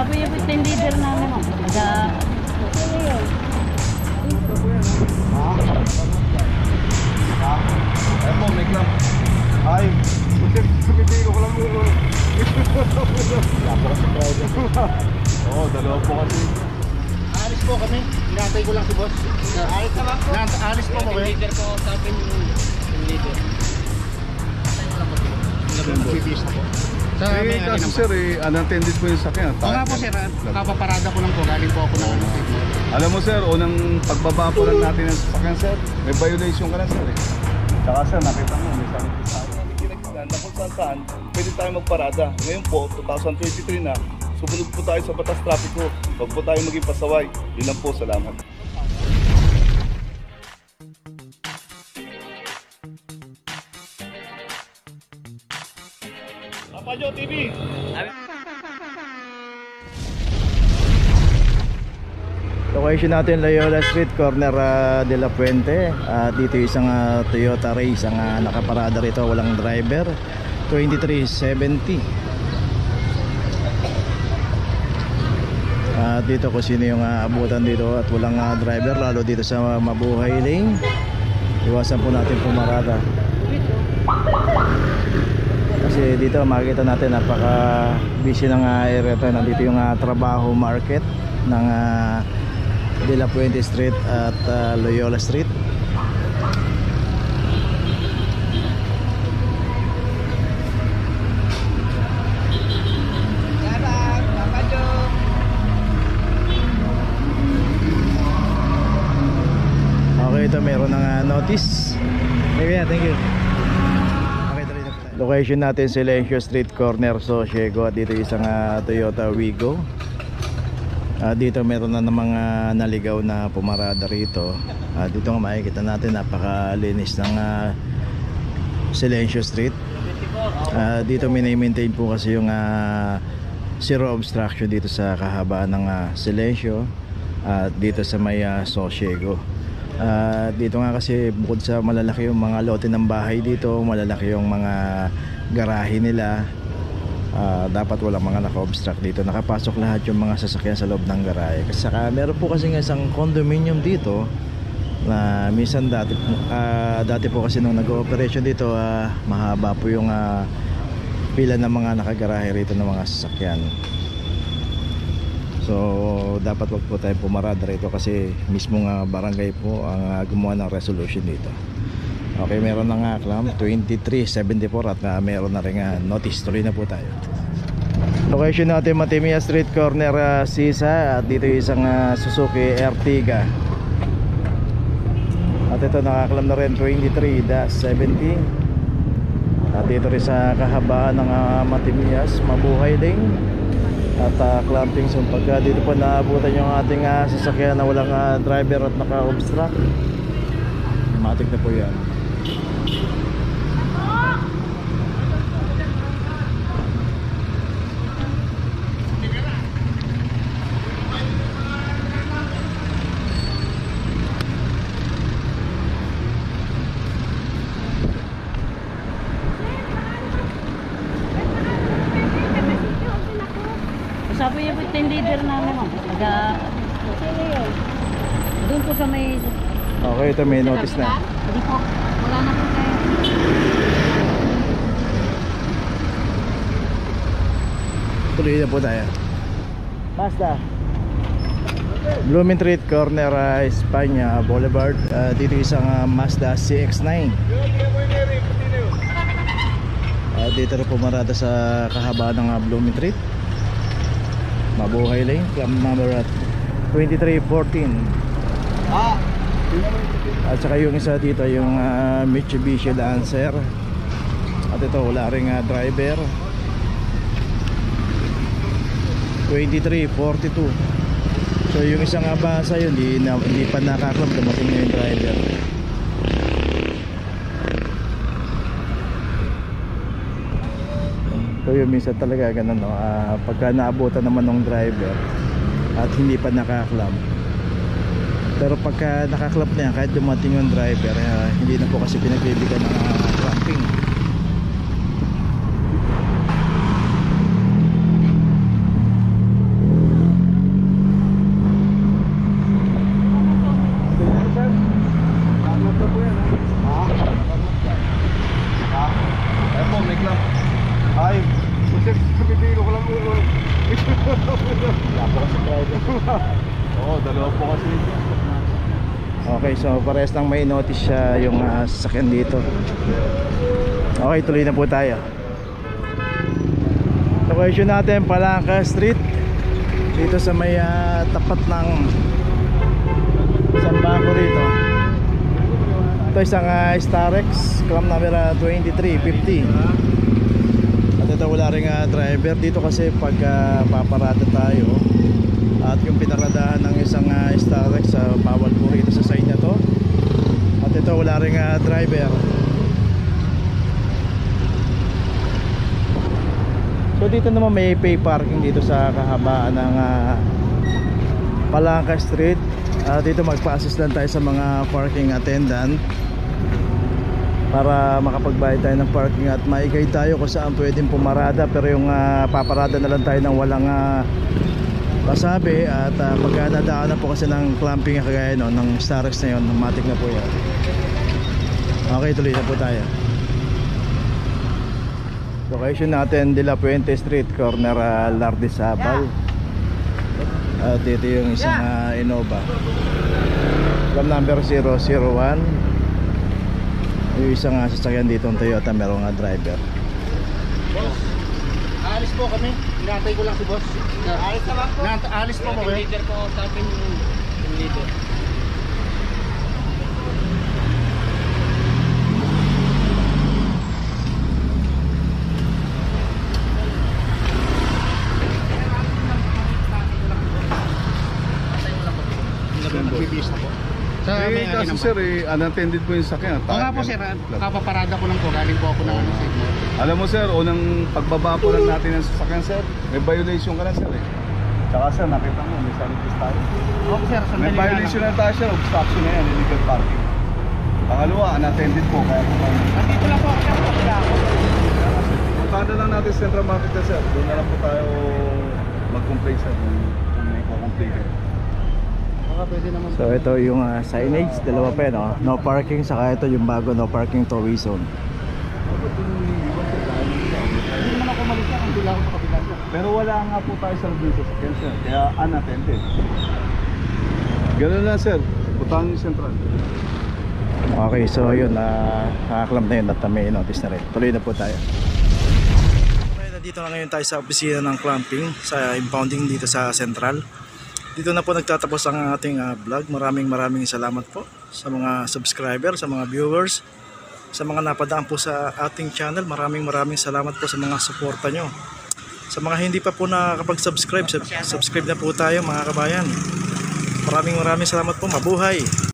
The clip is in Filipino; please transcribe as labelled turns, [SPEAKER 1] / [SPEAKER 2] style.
[SPEAKER 1] Sabi niya po yung leader namin. Ano yun?
[SPEAKER 2] Ay mo, may clamp. Ay, sumibigay ko lang ulo. Dapat sa driver. Oo, dalawa po kasi.
[SPEAKER 3] Alis po kami. Inatay ko lang si boss. Alis na ba po? Alis po mo kayo.
[SPEAKER 1] Leader ko sa akin yung leader.
[SPEAKER 3] Nagbibis na po.
[SPEAKER 2] Eh, kaso sir, unattended po yung sakyan.
[SPEAKER 3] Oo nga po sir, kapaparada ko lang po. Galing po ako ng ano.
[SPEAKER 2] Alam mo sir, unang pagbaba po lang natin ng sasakyan sir, may violation ka na sir eh. Tsaka sir, nakita mo, may sakit sa akin. Na kung saan, pwede tayo magparada. Ngayon po, 2023 na, sumunod po tayo sa batas trapiko. Huwag po tayo maging pasaway. Yun lang po, salamat. Papajo TV!
[SPEAKER 4] Location natin Loyola Street, corner de la Puente. Dito isang Toyota Race ang nakaparada rito, walang driver. 2370. Dito kung sino yung abutan dito at walang driver, lalo dito sa Mabuhay Lane. Iwasan po natin pumarada. Kasi dito makikita natin napaka busy ng area ito. Nandito yung trabaho market ng De La Puente Street at Loyola Street. Okay, ito meron ng notice. Okay, thank you. Location natin Silencio Street, corner Sosiego. At dito isang Toyota Wigo. Dito meron na namang naligaw na pumarada rito. Dito nga makikita natin napakalinis ng Silencio Street. Dito mini-maintain po kasi yung zero obstruction dito sa kahabaan ng Silencio at dito sa may Sosiego. Dito nga kasi bukod sa malalaki yung mga lote ng bahay dito, malalaki yung mga garahe nila. Dapat walang mga naka-obstruct dito. Nakapasok lahat yung mga sasakyan sa loob ng garahe. Kasi saka meron po kasi isang condominium dito na minsan dati po kasi nung nag-ooperation dito, mahaba po yung pila ng mga nakagarahe rito ng mga sasakyan. So dapat wag po tayo pumarada rito kasi mismong barangay po ang gumawa ng resolution dito. Okay, meron na nga clamp 2374 at meron na rin notice. Tuloy na po tayo. Location natin Matimia Street, corner Sisa. At dito isang Suzuki Ertiga. At ito nakaklam na rin 23-70. At dito rin sa kahabaan ng Matimias, Mabuhay Lane. At clamping zone. Pagka dito po naabutan yung ating sasakyan na walang driver at naka-obstruct, matik na po yan.
[SPEAKER 1] Sabi niya po yung leader namin. Sino yun? Doon po sa may...
[SPEAKER 4] Okay, ito may notice na.
[SPEAKER 1] Hindi po. Wala na po kayo.
[SPEAKER 4] Tuloy na po tayo. Basta Blooming Street, corner Espanya Boulevard. Dito isang Mazda CX-9. Dito rin pumarada sa kahabaan ng Blooming Street, Mabuhay Lane, clamp number 2314. At saka yung isa dito yung Mitsubishi Lancer. At ito wala ring driver, 2342. So yung isang basa yun hindi pa nakaklam, dumating na yung driver. So yun minsan talaga ganun, no? Pagka naabutan naman ng driver at hindi pa nakaklam, pero pagka nakaklam na yan, kahit dumating yung driver, hindi na po kasi pinagbibigyan ng clamping.
[SPEAKER 2] lang. Ay, kasi pipili ko lang ulo.
[SPEAKER 3] Wala po kasi driver.
[SPEAKER 2] Oo, dalawa po kasi.
[SPEAKER 4] Okay, so parehas lang may notice siya yung sasakyan dito. Okay, tuloy na po tayo. Location natin, Palangka Street. Dito sa may tapat ng Sambako rito. Ito isang Starex, clam number 2350. At ito wala ring driver dito kasi pag paparada tayo at yung pinaradahan ng isang Starex, bawal po rito sa side na to. At ito wala ring driver. So dito naman may pay parking dito sa kahabaan ng Palangka Street. Dito magpa-assist lang tayo sa mga parking attendant para makapagbayad tayo ng parking at ma-guide tayo kung saan pwedeng pumarada. Pero yung paparada na lang tayo ng walang pasabi. At pagka nadaan na po kasi ng clamping kagaya no, ng Starex na yun, matik na po yan. Okay, tuloy na po tayo. Location natin, De La Puente Street, corner Lardizabal. At dito yung isang Innova, clam number 001. Yung isang sasakyan dito ng Toyota, merong driver.
[SPEAKER 3] Boss, aalis po kami. Inatay ko lang si boss. Aalis na ba po? Aalis po kami.
[SPEAKER 1] Leader po sa akin yung leader.
[SPEAKER 3] Nagbibis na po. Sa may
[SPEAKER 2] Kasi
[SPEAKER 3] naman.
[SPEAKER 2] sir, unattended po yung sakyan.
[SPEAKER 3] Oo nga po sir, kapaparada ko lang po. Galing po ako ng signal.
[SPEAKER 2] Alam mo sir, unang pagbaba po lang natin ng sasakyan sir, may violation ka na sir eh. Tsaka sir, nakita mo, may sanitist tayo.
[SPEAKER 3] Oo sir,
[SPEAKER 2] May
[SPEAKER 3] sandali
[SPEAKER 2] violation na tayo sir, obstruction na yan, illegal parking. Pangalawa, unattended po, kaya po tayo.
[SPEAKER 3] Nandito lang po ako sir, wala ako.
[SPEAKER 2] Punta na lang natin sa Central Market na sir, doon na lang po tayo mag-complain sir, kung may complain kayo.
[SPEAKER 3] Baka pwede naman.
[SPEAKER 4] So ito yung signage, dalawa pa yan, oh. No parking, saka ito yung bago no parking tow zone.
[SPEAKER 3] Hindi naman ako malis yan, hindi lang ako sa kabilang sir.
[SPEAKER 2] Pero wala nga po tayo sa dun sa sakyan sir, kaya unattended. Ganun lang sir, puntahan yung Central.
[SPEAKER 4] Okay, so yun, nakaklam na yun at may notice na rin. Tuloy na po tayo. Okay, nandito na ngayon tayo sa opisina ng clamping, sa impounding dito sa Central. Dito na po nagtatapos ang ating vlog. Maraming salamat po sa mga subscriber, sa mga viewers, sa mga napadaan po sa ating channel. Maraming salamat po sa mga suporta nyo. Sa mga hindi pa po nakakapag-subscribe, subscribe na po tayo mga kabayan. Maraming salamat po. Mabuhay!